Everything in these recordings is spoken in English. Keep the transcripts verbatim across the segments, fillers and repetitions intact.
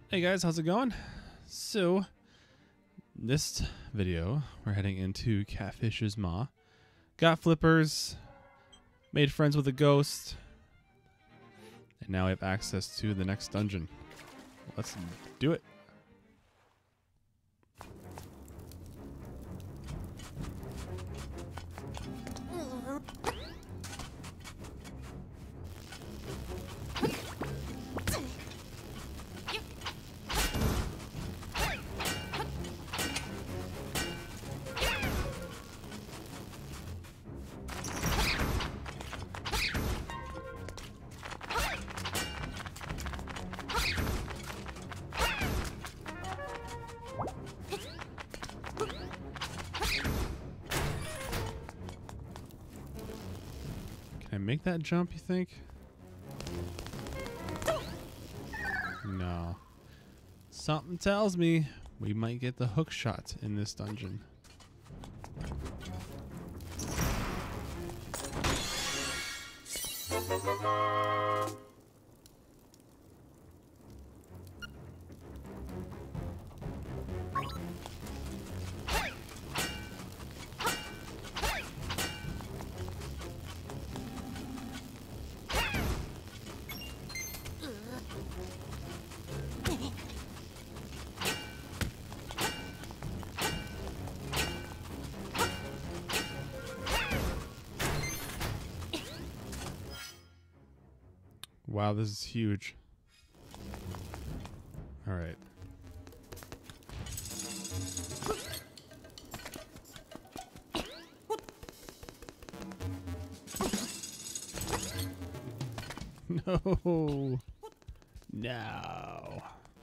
Hey guys, how's it going? So, this video, we're heading into Catfish's maw. Got flippers, made friends with a ghost, and now we have access to the next dungeon. Let's do it. Can I make that jump, you think? No. Something tells me we might get the hook shot in this dungeon. Wow, this is huge. All right. No. No.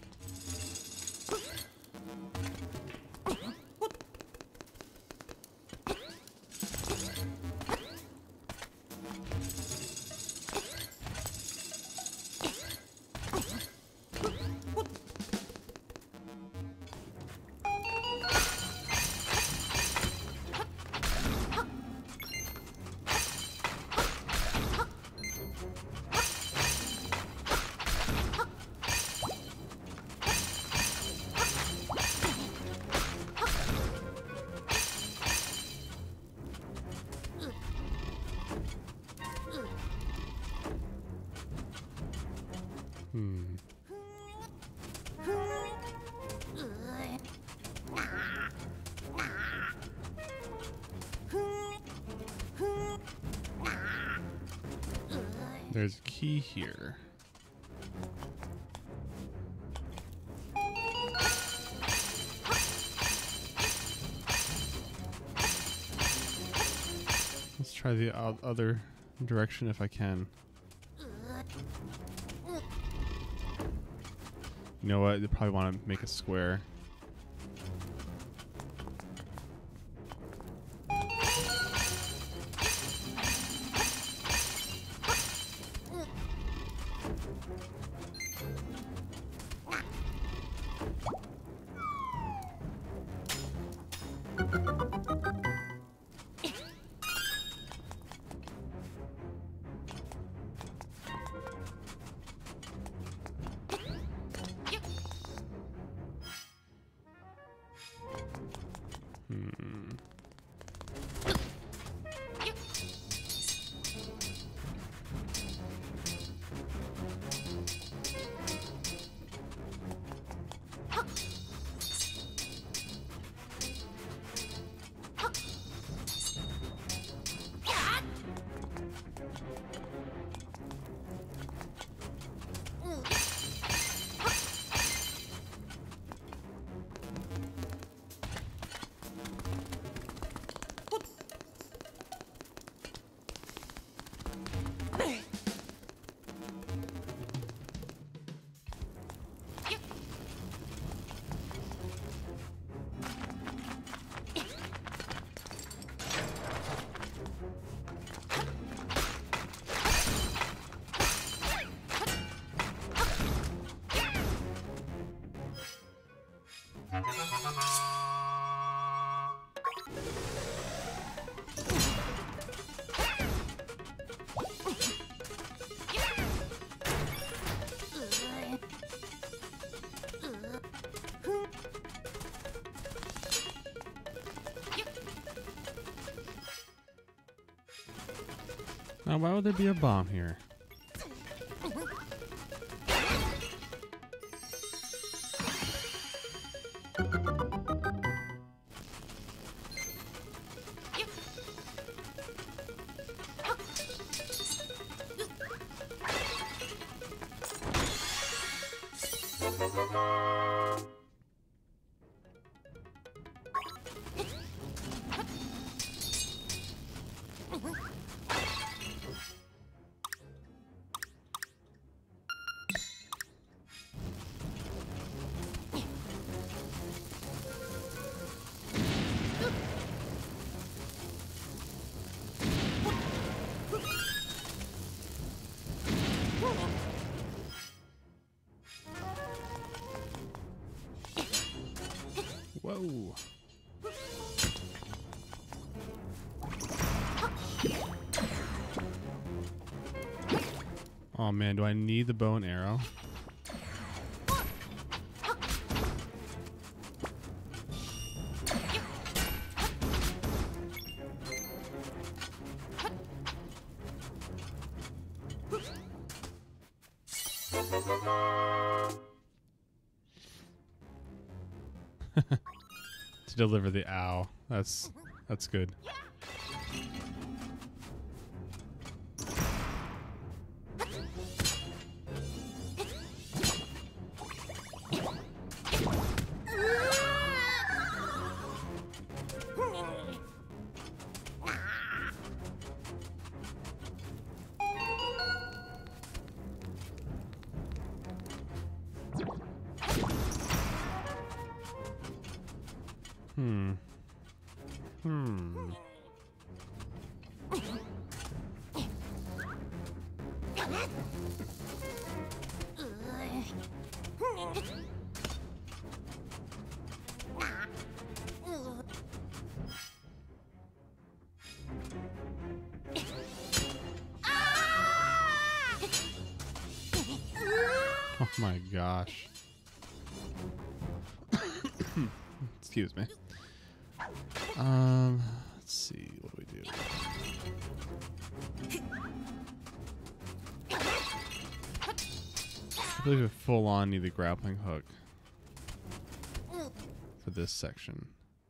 Hmm. There's a key here. Let's try the other direction if I can. You know what? They probably want to make a square. Hmm. Now, why would there be a bomb here? Whoa. Oh man, do I need the bow and arrow? To deliver the ow. That's that's good. Hmm. Hmm. Oh my gosh. Excuse me. Um, let's see, what do we do? I believe we full on need the grappling hook for this section.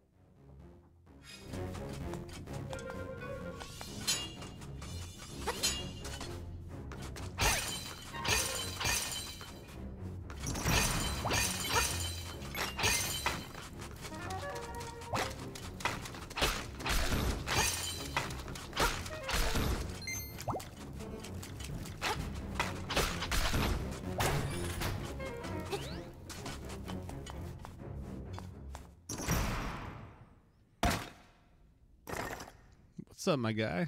What's up, my guy?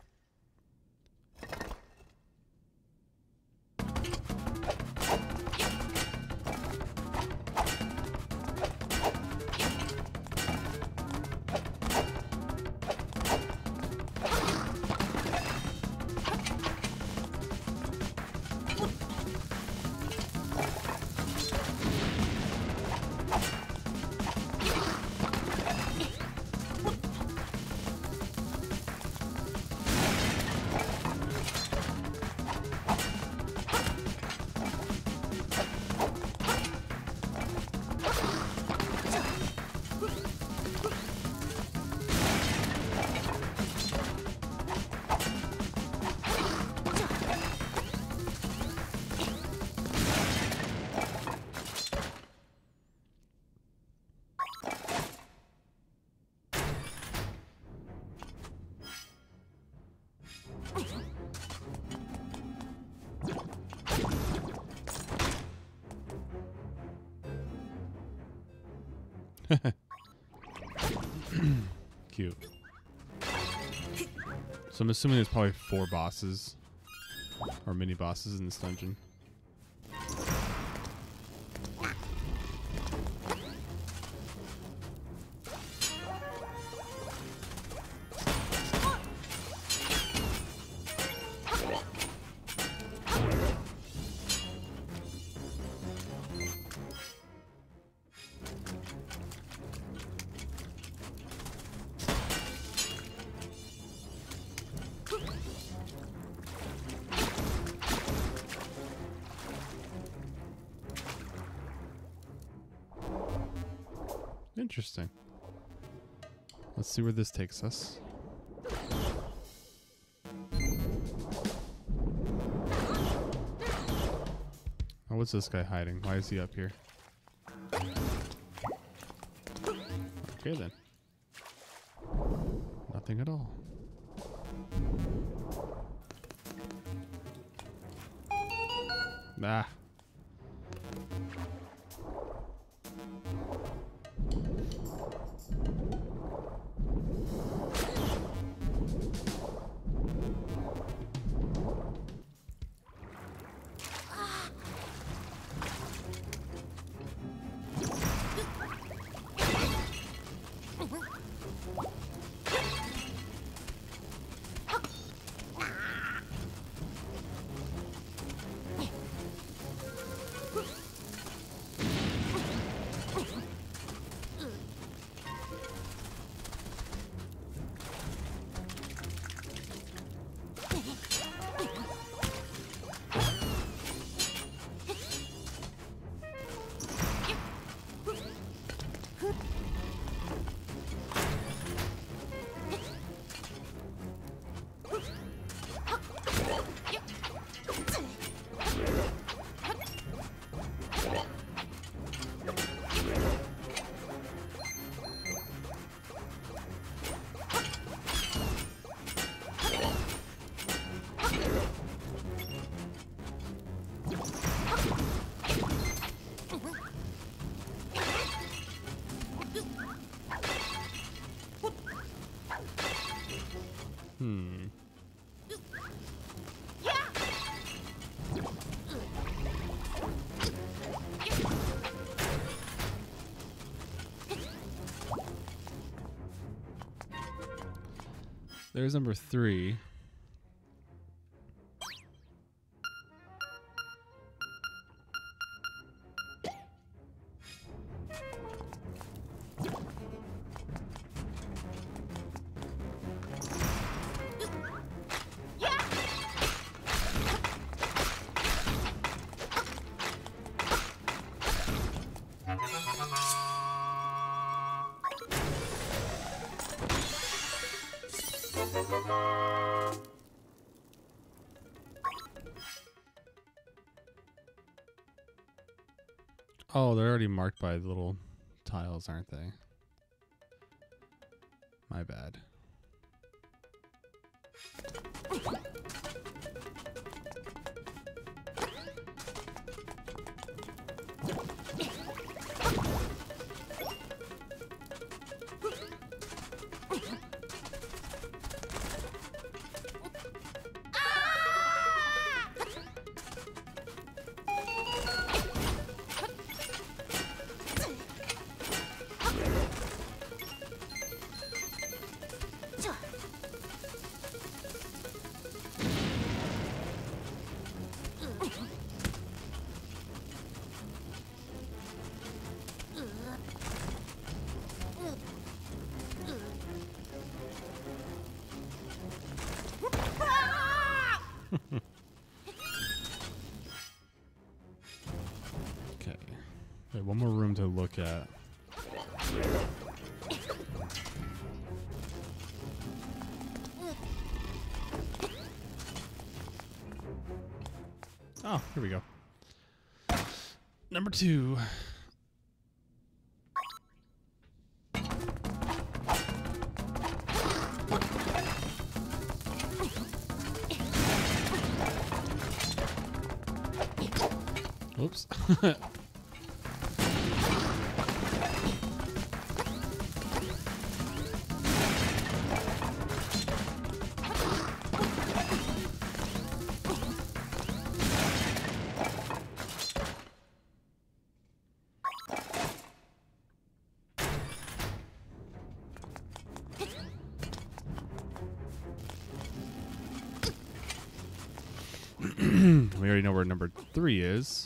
Cute. So I'm assuming there's probably four bosses or mini bosses in this dungeon. Interesting. Let's see where this takes us. Oh, what's this guy hiding? Why is he up here? Okay then. Nothing at all. Ah. Hmm. There's number three. Oh, they're already marked by the little tiles, aren't they? My bad. Okay. Wait, one more room to look at. Oh, here we go. Number two. Oops. We already know where number three is.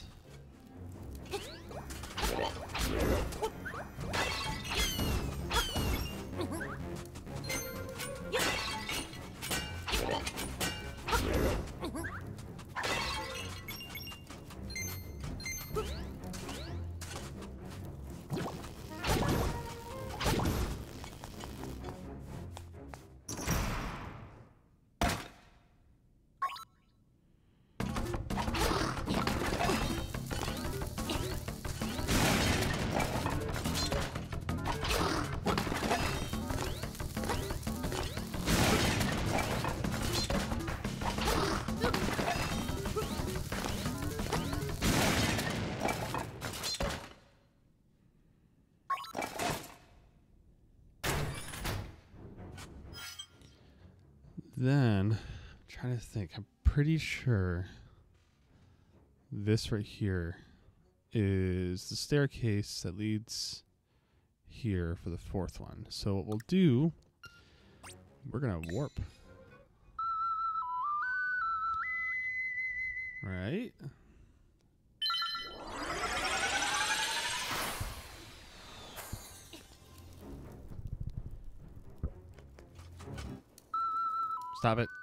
then, I'm trying to think. I'm pretty sure this right here is the staircase that leads here for the fourth one. So what we'll do, we're gonna warp. Right? Stop it.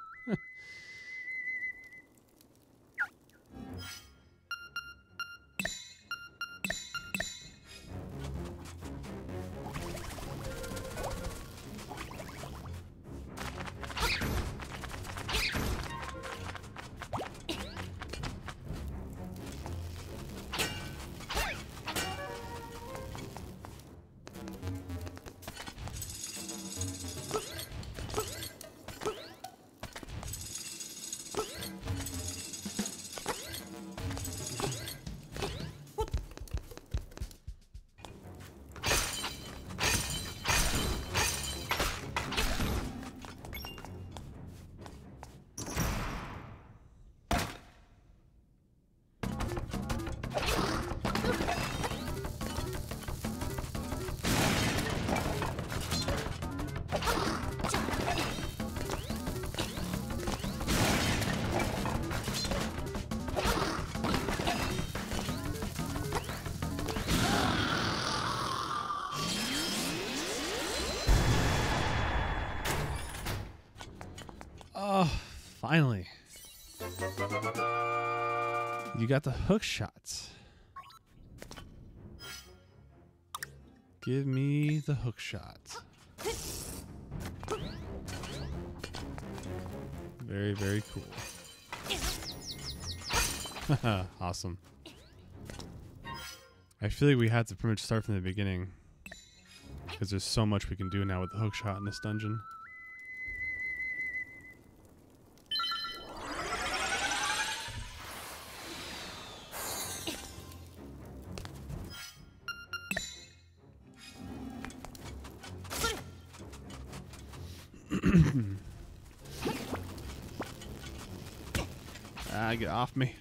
Oh, finally. You got the hook shots. Give me the hook shots. Very, very cool. Awesome. I feel like we had to pretty much start from the beginning because there's so much we can do now with the hook shot in this dungeon. Ah, get off me.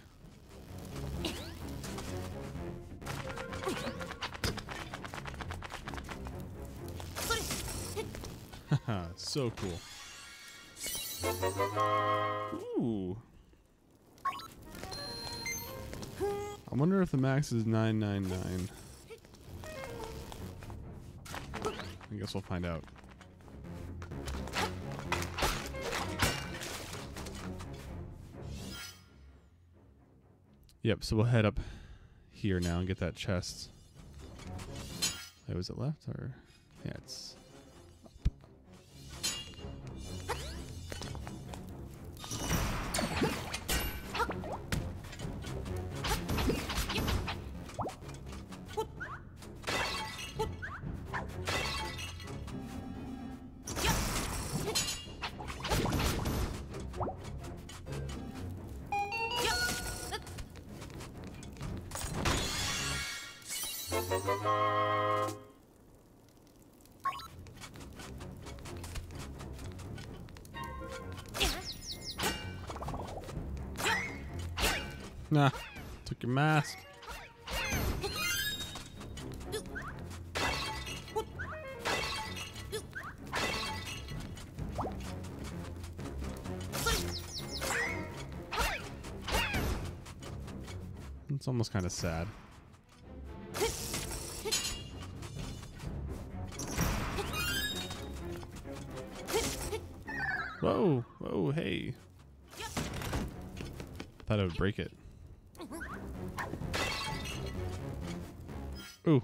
Haha, so cool. Ooh. I wonder if the max is nine nine nine. I guess we'll find out. Yep, so we'll head up here now and get that chest. Wait, was it left or? Yeah, it's up. Nah, took your mask. It's almost kind of sad. Whoa, whoa, hey. Thought I would break it. Ooh.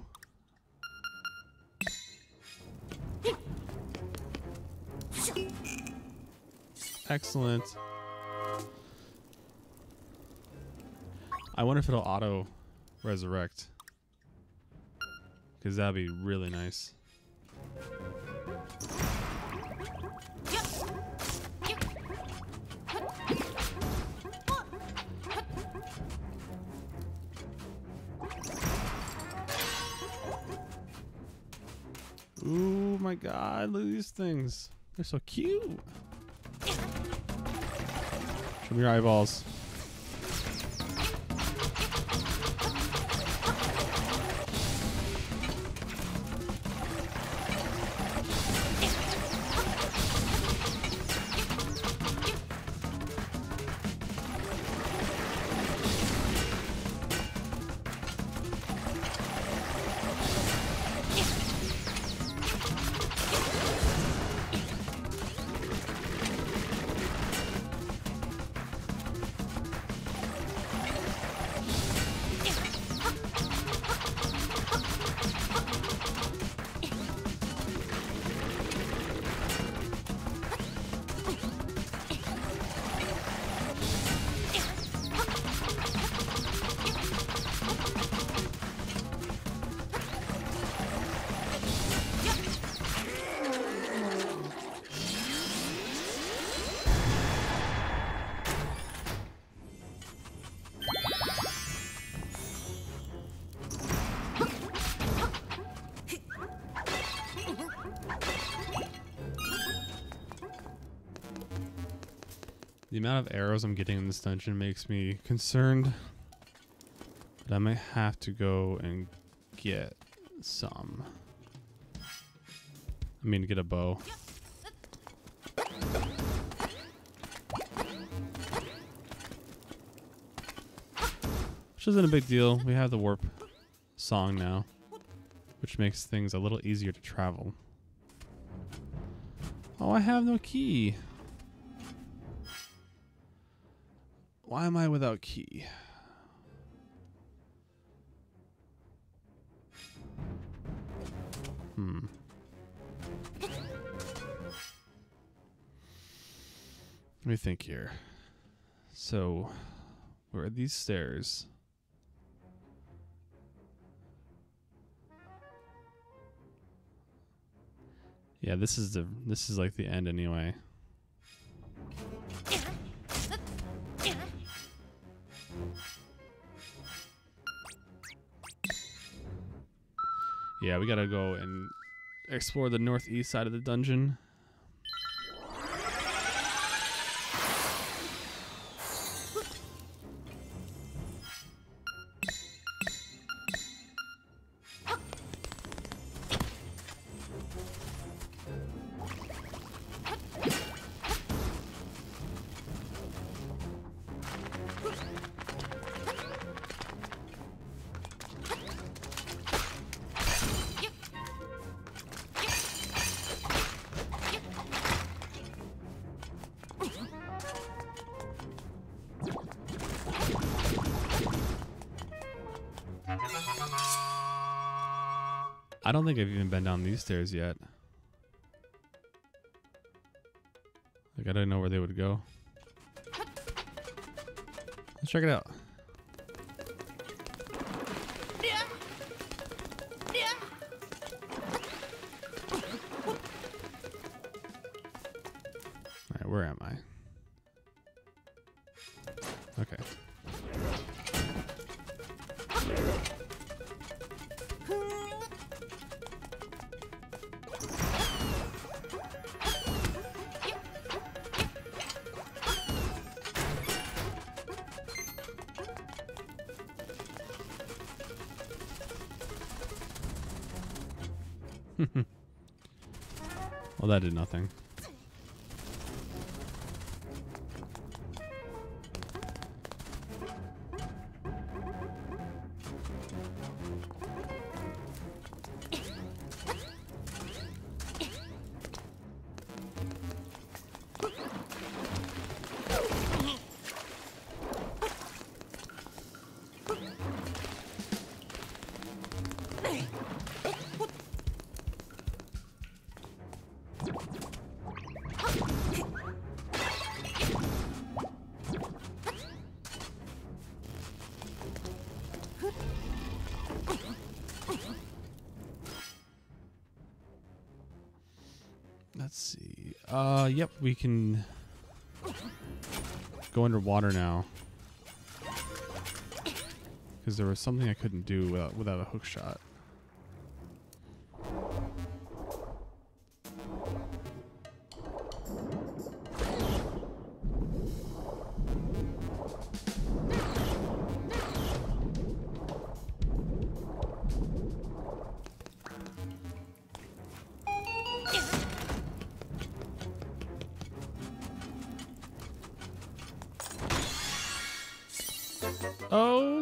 Excellent. I wonder if it'll auto resurrect. Because that'd be really nice. Oh my god, look at these things. They're so cute. Show me your eyeballs. The amount of arrows I'm getting in this dungeon makes me concerned. But I might have to go and get some. I mean, get a bow. Which isn't a big deal. We have the warp song now, which makes things a little easier to travel. Oh, I have no key. Why am I without key? Hmm. Let me think here. So, where are these stairs? Yeah, this is the this is like the end anyway. Yeah, we gotta go and explore the northeast side of the dungeon. I don't think I've even been down these stairs yet. Like, I didn't know where they would go. Let's check it out. Alright, where am I? Okay. Well, that did nothing. Let's see. Uh, yep, we can go underwater now. Because there was something I couldn't do without, without a hook shot.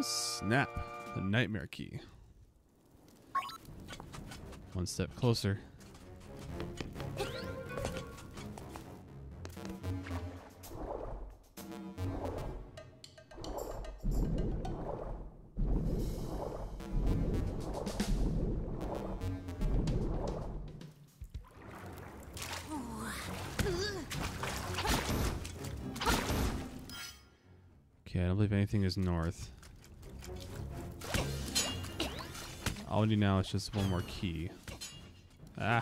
snap. The nightmare key. One step closer. Okay, I don't believe anything is north. All we need now is just one more key. Ah.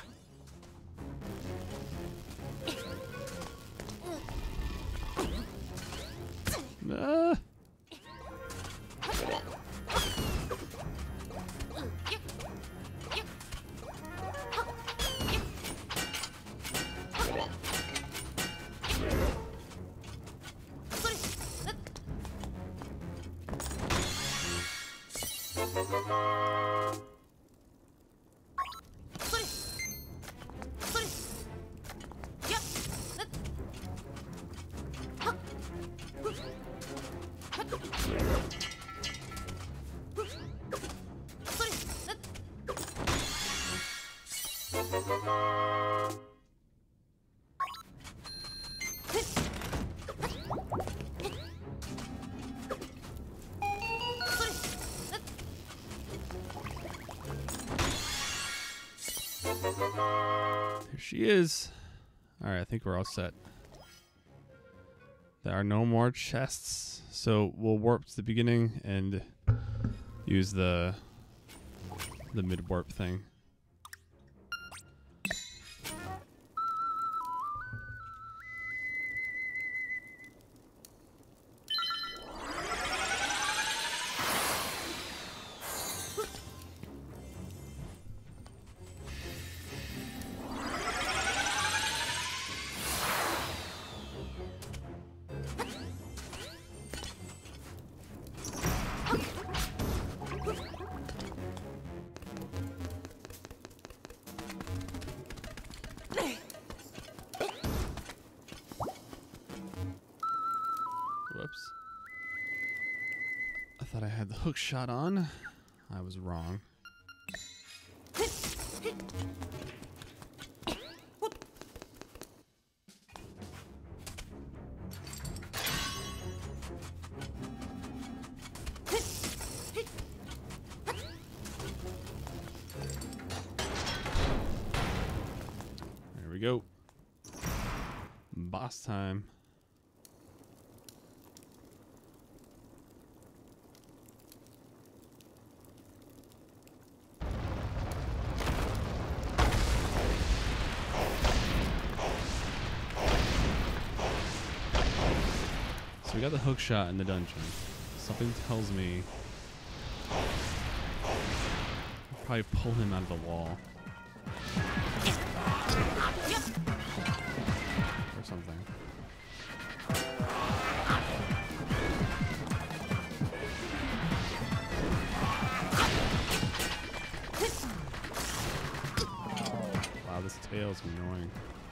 Ah. There she is. Alright, I think we're all set. There are no more chests, so we'll warp to the beginning and use the the mid warp thing. Whoops. I thought I had the hook shot on. I was wrong. There we go. Boss time. So we got the hook shot in the dungeon. Something tells me I'll probably pull him out of the wall. Or something. Wow, this tail is annoying.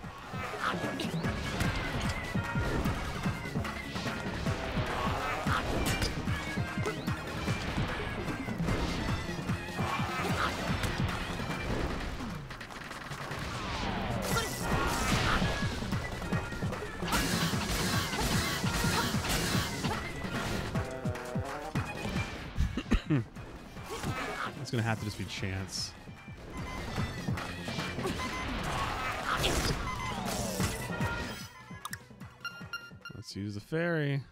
It's gonna have to just be chance. Let's use the ferry.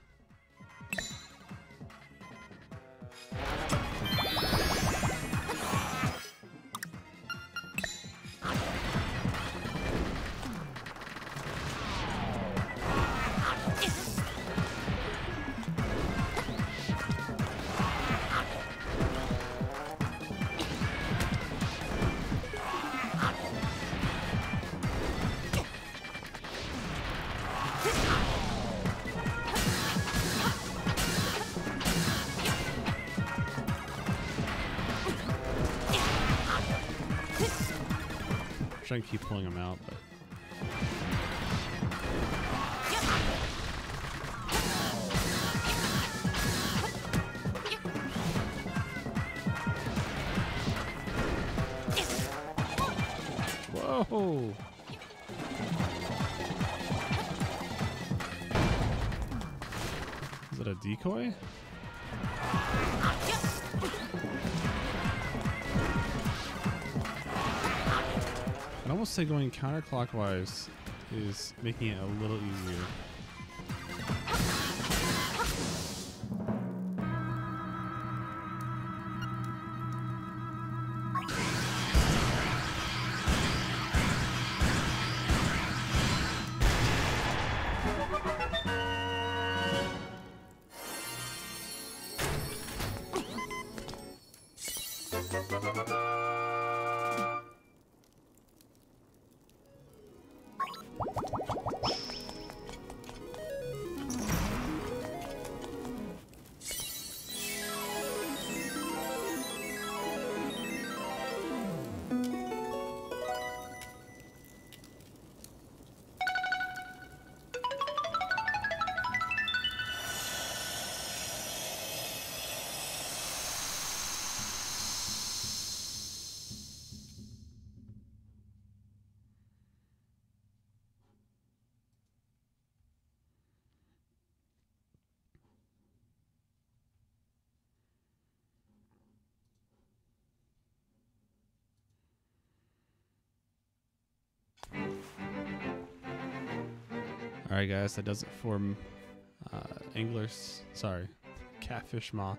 I'm trying to keep pulling them out, but No! Is it a decoy? I'd almost say going counterclockwise is making it a little easier. Alright guys, that does it for uh, anglers, sorry, Catfish Ma.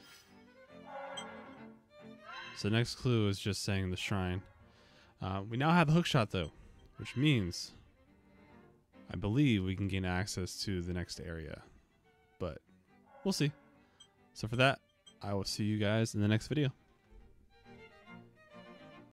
So the next clue is just saying the shrine. Uh, we now have the hookshot though, which means I believe we can gain access to the next area, but we'll see. So for that, I will see you guys in the next video.